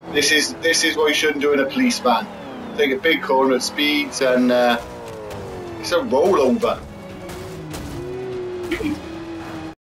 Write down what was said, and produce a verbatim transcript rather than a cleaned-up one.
This is this is what you shouldn't do in a police van. Take a big corner at speeds and uh, it's a rollover.